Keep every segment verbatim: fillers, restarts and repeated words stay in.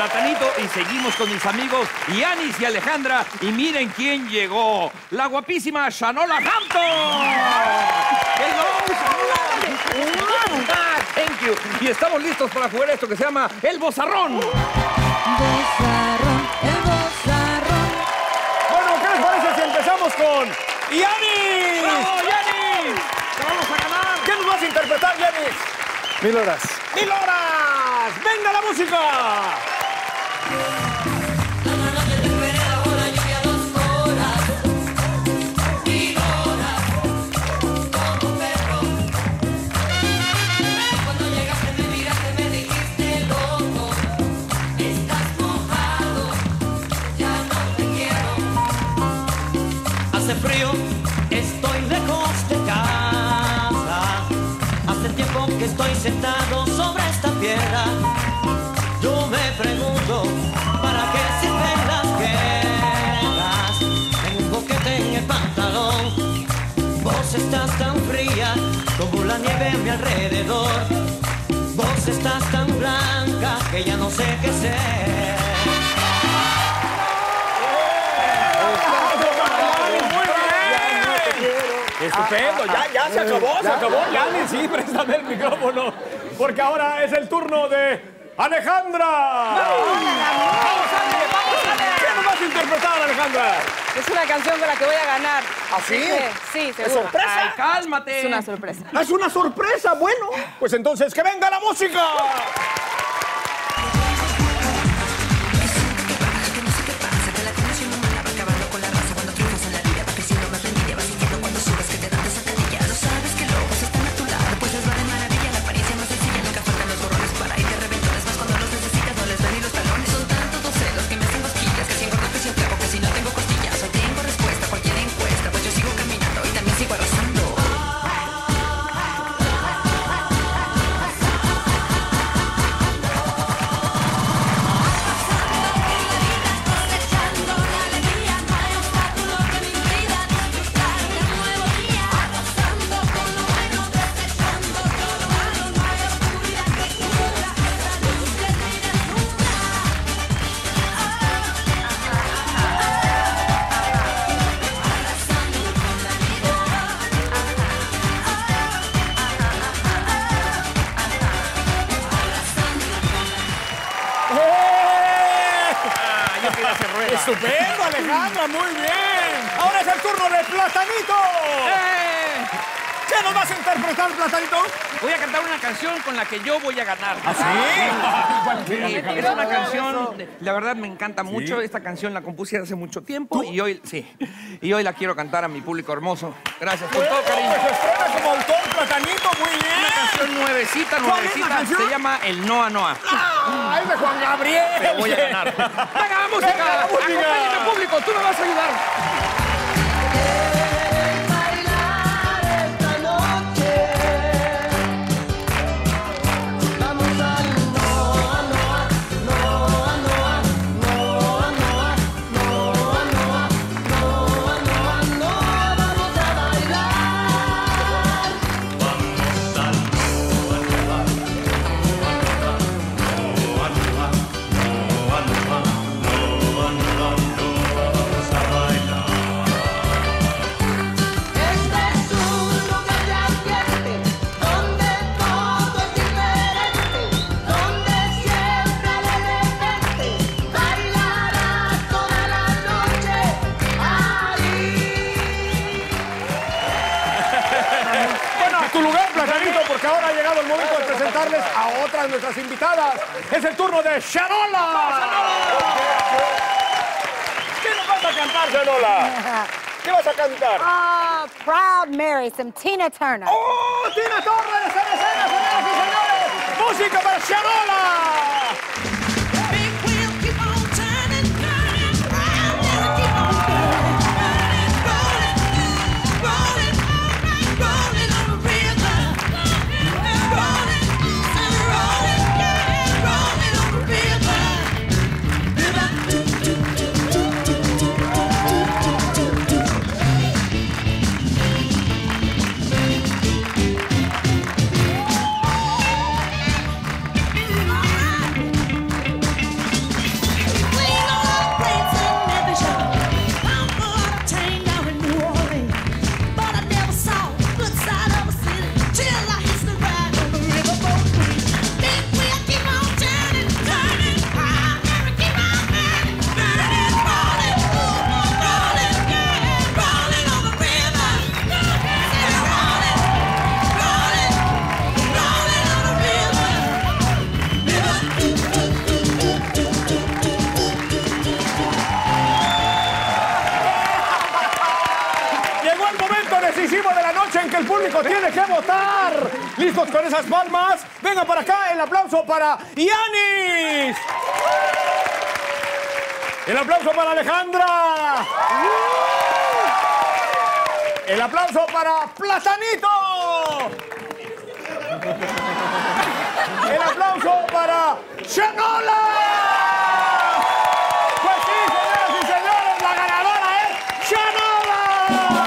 Platanito y seguimos con mis amigos Yanis y Alejandra. Y miren quién llegó. La guapísima Shanola Hampton. Hello, Shanola. Thank you. Y estamos listos para jugar esto que se llama El Bozarrón. Bozarrón, el bozarrón. Bueno, ¿qué les parece si empezamos con Yanis? ¡Bravo, Yanis! ¡Te vamos a ganar! ¿Qué nos vas a interpretar, Yanis? Mil horas. ¡Mil horas! ¡Venga la música! Frío, estoy lejos de casa. Hace tiempo que estoy sentado sobre esta piedra. Yo me pregunto, ¿para qué sirven las guerras? Tengo un boquete en el pantalón. Vos estás tan fría como la nieve a mi alrededor. Vos estás tan blanca que ya no sé qué ser. Estupendo, ya, ya se acabó, se acabó. Yanis, sí, préstame el micrófono. Porque ahora es el turno de Alejandra. ¡Vamos, Ale! ¡Vamos, Ale! ¿Qué nos vas a interpretar, Alejandra? Es una canción con la que voy a ganar. ¿Ah, sí? Sí, ¿Es seguro. sorpresa? Ay, cálmate. Es una sorpresa. ¡Es una sorpresa! Bueno, pues entonces ¡que venga la música! ¡Estupendo, Alejandra! ¡Muy bien! Ahora es el turno de Platanito. ¡Eh! ¿Qué nos vas a interpretar, Platanito? Voy a cantar una canción con la que yo voy a ganar. ¿Ah, sí? Sí, es una canción, la verdad me encanta mucho. Esta canción la compuse hace mucho tiempo y hoy, sí, y hoy la quiero cantar a mi público hermoso. Gracias por todo, cariño. Pues estrena como autor, Platanito, muy bien. Una canción nuevecita, ¿Cuál es la nuevecita, canción? se llama El Noa Noa. ¡Ah! ¡Es de Juan Gabriel! Pero voy a ganar. ¡Venga, música! ¡Venga, la música! ¡Acompáñame, público! ¡Tú me vas a ayudar! Porque ahora ha llegado el momento de presentarles a otra de nuestras invitadas. Es el turno de Shanola. ¿Qué nos vas a cantar, Shanola? ¿Qué vas a cantar? Ah, Proud Mary, some Tina Turner. ¡Oh, Tina Turner está en escena, señoras y señores! ¡Música para Shanola! decisivo de la noche en que el público tiene que votar. ¿Listos con esas palmas? Venga para acá, el aplauso para Yanis. El aplauso para Alejandra. El aplauso para Platanito. El aplauso para Shanola. Pues sí, señoras y señores, la ganadora es Shanola.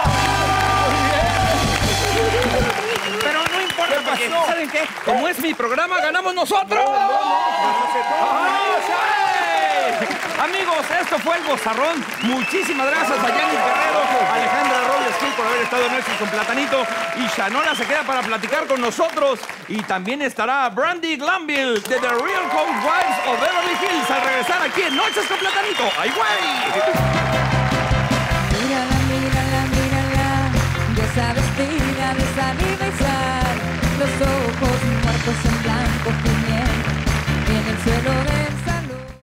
Pero no importa, porque ¿saben qué? Como es mi programa, ganamos nosotros. ¡Ah, sí! Amigos, esto fue el Gozarrón. Muchísimas gracias a Yanis Guerrero, Alejandra Robles Gil por haber estado en Noches con Platanito. Y Shanola se queda para platicar con nosotros. Y también estará Brandy Glanville de The Real Housewives of Beverly Hills al regresar aquí en Noches con Platanito. ¡Ay, güey! Mírala, mírala, mírala. Ya sabes, mira, besar y besar. Los ojos muertos en